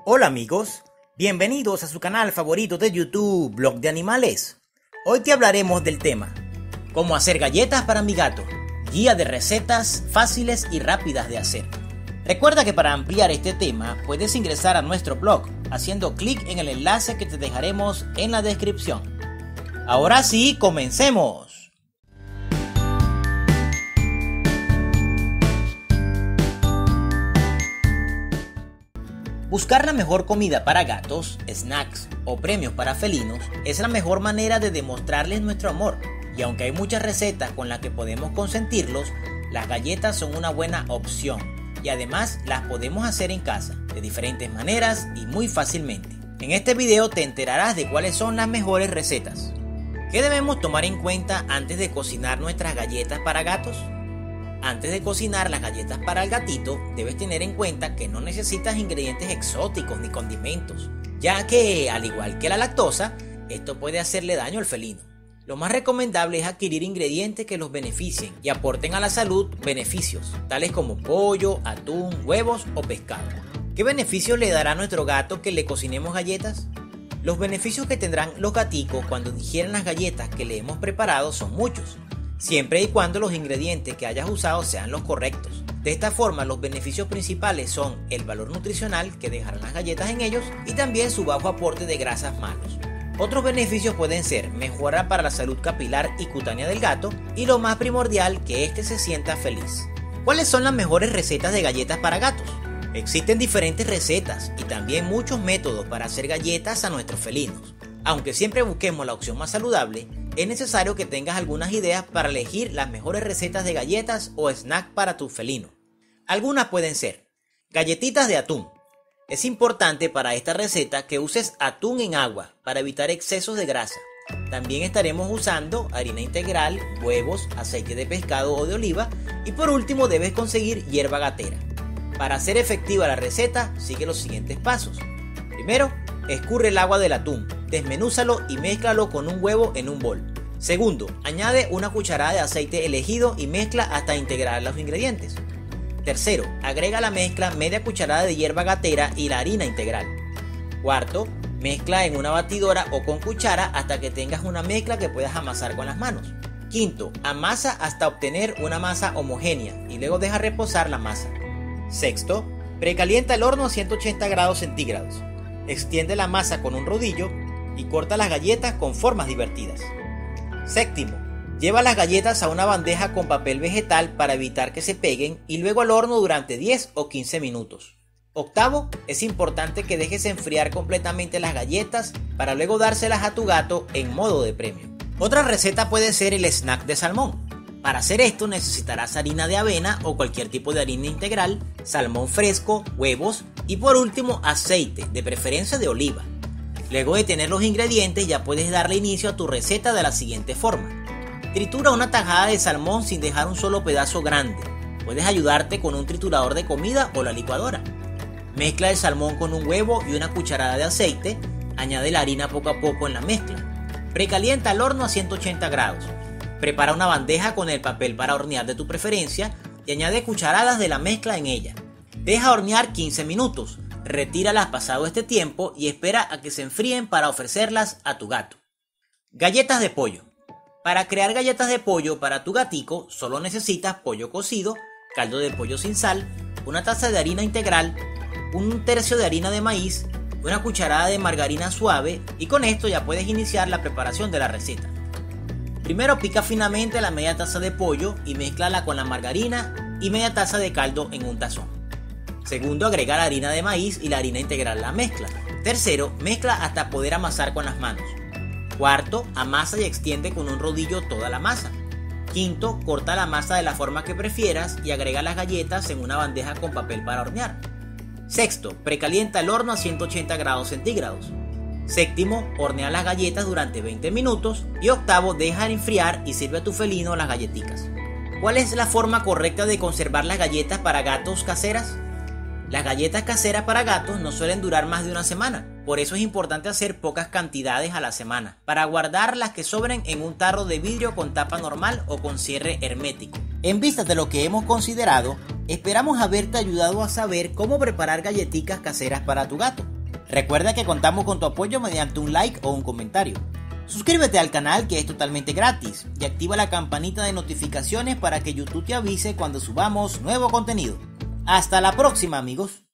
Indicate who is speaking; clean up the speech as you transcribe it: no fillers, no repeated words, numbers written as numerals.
Speaker 1: Hola amigos, bienvenidos a su canal favorito de YouTube, Blog de Animales. Hoy te hablaremos del tema cómo hacer galletas para mi gato, guía de recetas fáciles y rápidas de hacer. Recuerda que para ampliar este tema puedes ingresar a nuestro blog haciendo clic en el enlace que te dejaremos en la descripción. Ahora sí, comencemos. Buscar la mejor comida para gatos, snacks o premios para felinos es la mejor manera de demostrarles nuestro amor. Y aunque hay muchas recetas con las que podemos consentirlos, las galletas son una buena opción. Y además las podemos hacer en casa, de diferentes maneras y muy fácilmente. En este video te enterarás de cuáles son las mejores recetas. ¿Qué debemos tomar en cuenta antes de cocinar nuestras galletas para gatos? Antes de cocinar las galletas para el gatito, debes tener en cuenta que no necesitas ingredientes exóticos ni condimentos, ya que, al igual que la lactosa, esto puede hacerle daño al felino. Lo más recomendable es adquirir ingredientes que los beneficien y aporten a la salud beneficios, tales como pollo, atún, huevos o pescado. ¿Qué beneficios le dará a nuestro gato que le cocinemos galletas? Los beneficios que tendrán los gaticos cuando digieran las galletas que le hemos preparado son muchos, siempre y cuando los ingredientes que hayas usado sean los correctos. De esta forma, los beneficios principales son el valor nutricional que dejarán las galletas en ellos y también su bajo aporte de grasas malos. Otros beneficios pueden ser mejora para la salud capilar y cutánea del gato y lo más primordial, que éste se sienta feliz. ¿Cuáles son las mejores recetas de galletas para gatos? Existen diferentes recetas y también muchos métodos para hacer galletas a nuestros felinos. Aunque siempre busquemos la opción más saludable, es necesario que tengas algunas ideas para elegir las mejores recetas de galletas o snack para tu felino. Algunas pueden ser galletitas de atún. Es importante para esta receta que uses atún en agua para evitar excesos de grasa. También estaremos usando harina integral, huevos, aceite de pescado o de oliva y por último debes conseguir hierba gatera. Para hacer efectiva la receta, sigue los siguientes pasos. Primero, escurre el agua del atún, desmenúzalo y mézclalo con un huevo en un bol. Segundo, añade una cucharada de aceite elegido y mezcla hasta integrar los ingredientes. Tercero, agrega a la mezcla media cucharada de hierba gatera y la harina integral. Cuarto, mezcla en una batidora o con cuchara hasta que tengas una mezcla que puedas amasar con las manos. Quinto, amasa hasta obtener una masa homogénea y luego deja reposar la masa. Sexto, precalienta el horno a 180 grados centígrados. Extiende la masa con un rodillo y corta las galletas con formas divertidas. Séptimo, lleva las galletas a una bandeja con papel vegetal para evitar que se peguen y luego al horno durante 10 o 15 minutos. Octavo, es importante que dejes enfriar completamente las galletas para luego dárselas a tu gato en modo de premio. Otra receta puede ser el snack de salmón. Para hacer esto necesitarás harina de avena o cualquier tipo de harina integral, salmón fresco, huevos y por último aceite, de preferencia de oliva. Luego de tener los ingredientes ya puedes darle inicio a tu receta de la siguiente forma. Tritura una tajada de salmón sin dejar un solo pedazo grande. Puedes ayudarte con un triturador de comida o la licuadora. Mezcla el salmón con un huevo y una cucharada de aceite. Añade la harina poco a poco en la mezcla. Precalienta el horno a 180 grados. Prepara una bandeja con el papel para hornear de tu preferencia y añade cucharadas de la mezcla en ella. Deja hornear 15 minutos. Retíralas pasado este tiempo y espera a que se enfríen para ofrecerlas a tu gato. Galletas de pollo. Para crear galletas de pollo para tu gatico solo necesitas pollo cocido, caldo de pollo sin sal, una taza de harina integral, un tercio de harina de maíz, una cucharada de margarina suave y con esto ya puedes iniciar la preparación de la receta. Primero pica finamente la media taza de pollo y mézclala con la margarina y media taza de caldo en un tazón. Segundo, agrega la harina de maíz y la harina integral a la mezcla. Tercero, mezcla hasta poder amasar con las manos. Cuarto, amasa y extiende con un rodillo toda la masa. Quinto, corta la masa de la forma que prefieras y agrega las galletas en una bandeja con papel para hornear. Sexto, precalienta el horno a 180 grados centígrados. Séptimo, hornea las galletas durante 20 minutos. Y octavo, deja enfriar y sirve a tu felino las galletitas. ¿Cuál es la forma correcta de conservar las galletas para gatos caseras? Las galletas caseras para gatos no suelen durar más de una semana, por eso es importante hacer pocas cantidades a la semana, para guardar las que sobren en un tarro de vidrio con tapa normal o con cierre hermético. En vista de lo que hemos considerado, Esperamos haberte ayudado a saber cómo preparar galletitas caseras para tu gato. Recuerda que contamos con tu apoyo mediante un like o un comentario. Suscríbete al canal, que es totalmente gratis, y activa la campanita de notificaciones para que YouTube te avise cuando subamos nuevo contenido. Hasta la próxima, amigos.